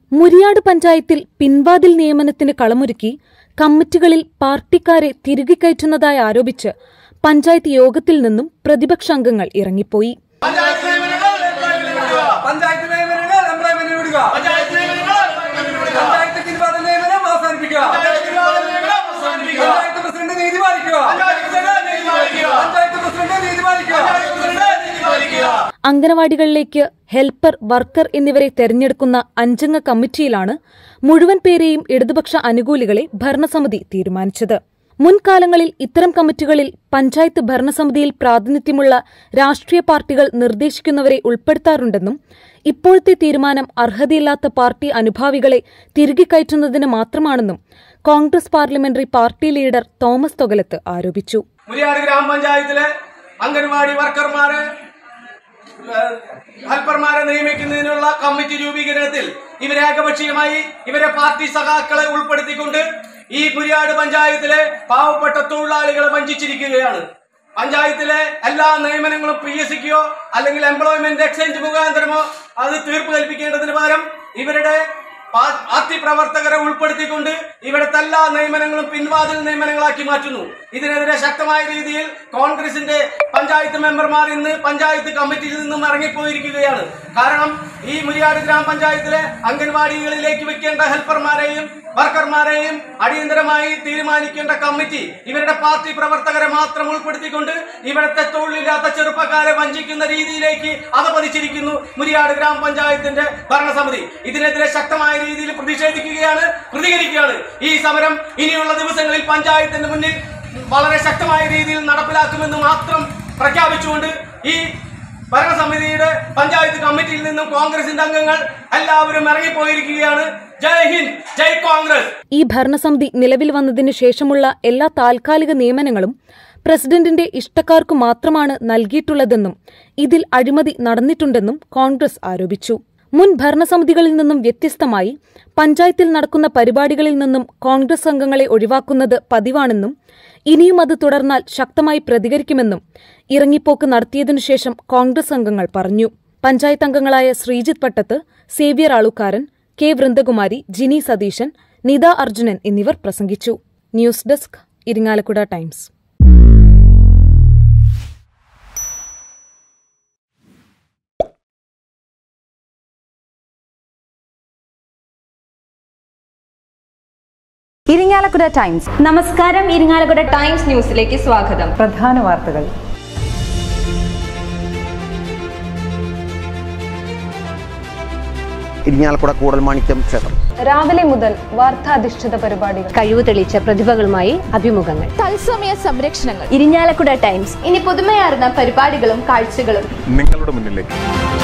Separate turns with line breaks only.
മുരിയാട് പഞ്ചായത്തിൽ പിൻവാതിൽ നിയമനത്തിന് കളമൊരുക്കി കമ്മിറ്റികളിൽ പാർട്ടിക്കാരെ തിരികെ കയറ്റുന്നതായി ആരോപിച്ച് പഞ്ചായത്ത് യോഗത്തിൽ നിന്നും പ്രതിപക്ഷാംഗങ്ങൾ ഇറങ്ങിപ്പോയി. അംഗനവാടികളിലേക്ക് ഹെൽപ്പർ, വർക്കർ എന്നിവരെ തെരഞ്ഞെടുക്കുന്ന 5-അംഗ കമ്മിറ്റിയിലാണ് മുഴുവൻ പേരെയും ഇടതുപക്ഷ അനുകൂലികളെ ഭരണസമിതി തീരുമാനിച്ചത്. മുൻകാലങ്ങളിൽ ഇത്തരം കമ്മിറ്റികളിൽ പഞ്ചായത്ത് ഭരണസമിതിയിൽ പ്രാതിനിധ്യമുള്ള രാഷ്ട്രീയ പാർട്ടികൾ നിർദ്ദേശിക്കുന്നവരെ ഉൾപ്പെടുത്താറുണ്ടെന്നും ഇപ്പോഴത്തെ തീരുമാനം അർഹതയില്ലാത്ത പാർട്ടി അനുഭാവികളെ തിരികെ കയറ്റുന്നതിന് മാത്രമാണെന്നും Congress parliamentary party leader Thomas Thogalath ആരോപിച്ചു.
മുരിയാട് ഗ്രാമപഞ്ചായത്തിലെ അംഗൻവാടി വർക്കർമാരെ, ഹെൽപ്പർമാരെ നിയമിക്കുന്നതിനുള്ള കമ്മിറ്റി രൂപീകരണത്തിൽ ഇവരെ ഏകപക്ഷീയമായി ഇവരെ പാർട്ടി സഖാക്കളെ ഉൾപ്പെടുത്തിക്കൊണ്ട് ഈ മുരിയാട് പഞ്ചായത്തിലെ പാവപ്പെട്ട തൊഴിലാളികളെ വഞ്ചിച്ചിരിക്കുകയാണ്. പഞ്ചായത്തിലെ എല്ലാ നിയമനങ്ങളും PSCക്കോ അല്ലെങ്കിൽ എംപ്ലോയ്മെന്റ് എക്സ്ചേഞ്ച് മുഖാന്തരമോ അത് തീർപ്പ് കൽപ്പിക്കേണ്ടതിന് പകരം ഇവരുടെ പാർട്ടി പ്രവർത്തകരെ ഉൾപ്പെടുത്തിക്കൊണ്ട് ഇവിടുത്തെ എല്ലാ നിയമനങ്ങളും പിൻവാതിൽ നിയമനങ്ങളാക്കി മാറ്റുന്നു. ഇതിനെതിരെ ശക്തമായ രീതിയിൽ കോൺഗ്രസിന്റെ പഞ്ചായത്ത് മെമ്പർമാർ ഇന്ന് പഞ്ചായത്ത് കമ്മിറ്റിയിൽ നിന്നും ഇറങ്ങിപ്പോയിരിക്കുകയാണ്. കാരണം ഈ മുരിയാട് ഗ്രാമപഞ്ചായത്തിലെ അംഗൻവാടികളിലേക്ക് വെക്കേണ്ട ഹെൽപ്പർമാരെയും വർക്കർമാരെയും അടിയന്തരമായി തീരുമാനിക്കേണ്ട കമ്മിറ്റി ഇവരുടെ പാർട്ടി പ്രവർത്തകരെ മാത്രം ഉൾപ്പെടുത്തിക്കൊണ്ട് ഇവിടുത്തെ തൊഴിലില്ലാത്ത ചെറുപ്പക്കാരെ വഞ്ചിക്കുന്ന രീതിയിലേക്ക് അധപതിച്ചിരിക്കുന്നു മുരിയാട് ഗ്രാമപഞ്ചായത്തിന്റെ ഭരണസമിതി. ഇതിനെതിരെ ശക്തമായ രീതിയിൽ പ്രതികരിക്കുകയാണ്. ഈ സമരം ഇനിയുള്ള ദിവസങ്ങളിൽ പഞ്ചായത്തിന്റെ മുന്നിൽ വളരെ ശക്തമായ രീതിയിൽ നടപ്പിലാക്കുമെന്ന് മാത്രം പ്രഖ്യാപിച്ചുകൊണ്ട് ഈ ഭരണസമിതിയുടെ പഞ്ചായത്ത് കമ്മിറ്റിയിൽ നിന്നും കോൺഗ്രസിന്റെ അംഗങ്ങൾ എല്ലാവരും ഇറങ്ങിപ്പോയിരിക്കുകയാണ്. ജയ് ഹിന്ദ്, ജയ് കോൺഗ്രസ്.
ഈ ഭരണസമിതി നിലവിൽ വന്നതിനു ശേഷമുള്ള എല്ലാ താൽക്കാലിക നിയമനങ്ങളും പ്രസിഡന്റിന്റെ ഇഷ്ടക്കാർക്കു മാത്രമാണ് നൽകിയിട്ടുള്ളതെന്നും ഇതിൽ അഴിമതി നടന്നിട്ടുണ്ടെന്നും കോൺഗ്രസ് ആരോപിച്ചു. മുൻ ഭരണസമിതികളിൽ നിന്നും വ്യത്യസ്തമായി പഞ്ചായത്തിൽ നടക്കുന്ന പരിപാടികളിൽ നിന്നും കോൺഗ്രസ് അംഗങ്ങളെ ഒഴിവാക്കുന്നത് പതിവാണെന്നും ഇനിയും അത് തുടർന്നാൽ ശക്തമായി പ്രതികരിക്കുമെന്നും ഇറങ്ങിപ്പോക്ക് നടത്തിയതിനുശേഷം കോൺഗ്രസ് അംഗങ്ങൾ പറഞ്ഞു. പഞ്ചായത്ത് അംഗങ്ങളായ ശ്രീജിത്ത് പട്ടത്ത്, സേവ്യർ ആളുക്കാരൻ, കെ വൃന്ദകുമാരി, ജിനി സതീശൻ, നിത അർജുനൻ എന്നിവർ പ്രസംഗിച്ചു. News desk, Irinjalakuda Times.
Irinjalakuda Times.
നമസ്കാരം, ഇരിങ്ങാലക്കുട ടൈംസ് ന്യൂസിലേക്ക് സ്വാഗതം.
പ്രധാന വാർത്തകൾ.
ഇരിങ്ങാലക്കുട കൂടൽമാണിക്യം ക്ഷേത്രം.
രാവിലെ മുതൽ വാർത്താധിഷ്ഠിത പരിപാടികൾ,
കഴിവ് തെളിയിച്ച പ്രതിഭകളുമായി അഭിമുഖങ്ങൾ,
തത്സമയ സംരക്ഷണങ്ങൾ.
ഇരിങ്ങാലക്കുട ടൈംസ് ഇനി പുതുമയാർന്ന പരിപാടികളും കാഴ്ചകളും
നിങ്ങളുടെ മുന്നിലേക്ക്.